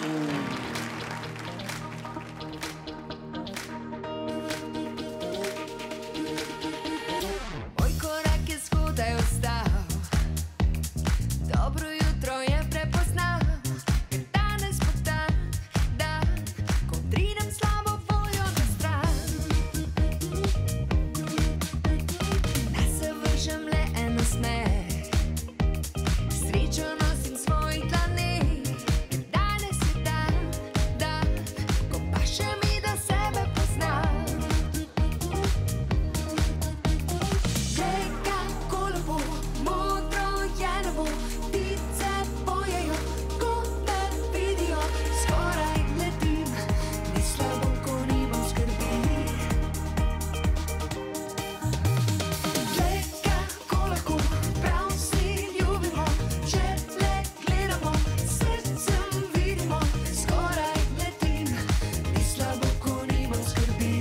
Moj korak je zgodaj ostal, dobro jutro je prepoznal, ker danes bo dan, ko pridem slabo voljo na stran. Naj se vržem le en nasmeh, srečo nosim svojih dlaneh, ker danes je dan, ko paše mi, da sebe poznam. Glej, kako lepo, modro je nebo, ptice pojejo, ko me vidijo, skoraj letim, ni slabo, ko nimam skrbi. Glej, kako lahko prav vsi ljubimo, če le gledamo, srcem vidimo, skoraj letim, ni slabo, ko nimam skrbi.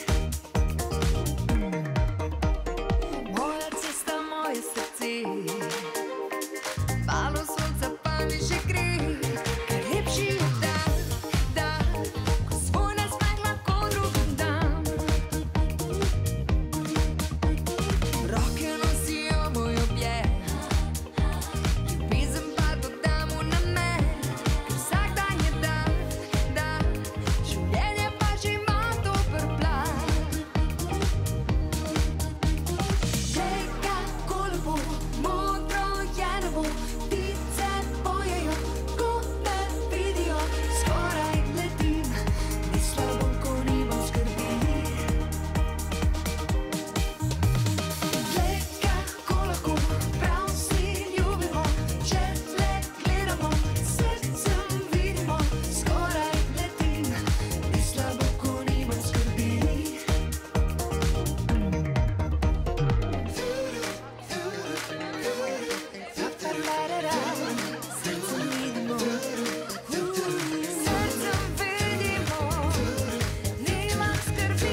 Moja cesta, moje srce, malo sonca pa mi že gre, ker lepši je dan, ko svoj nasmeh lahko drugim dam. Roke nosijo moj objem, ljubezen pa dodam v namen, ker vsak dan je dan, življenje pa že ima dober plan. Glej, kako lepo, modro je nebo, ptice pojejo, ko me vidijo, skoraj letim, ni slabo, ko nimam skrbi. Glej, kako lahko prav vsi ljubimo, če le gledamo, srcem vidimo, skoraj letim, ni slabo, ko nimam skrbi. Srcem vidimo, nimam skrbi.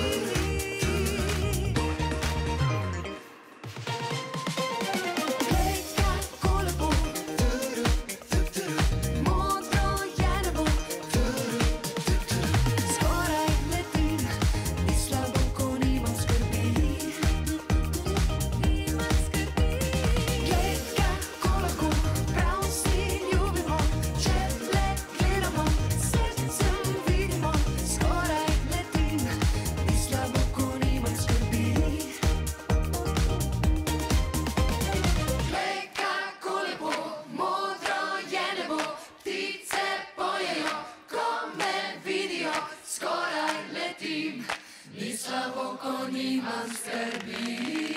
Glej, kako lepo, modro je nebo, skoraj letim, ni slabo, ko nimam skrbi. Glej, kako lahko prav vsi ljubimo, če le gledamo, srcem vidimo, skoraj letim, ni slabo, ko nimam skrbi. Glej, kako lepo, modro je nebo, ptice pojejo, ko me vidijo, skoraj letim, ni slabo, ko nimam skrbi.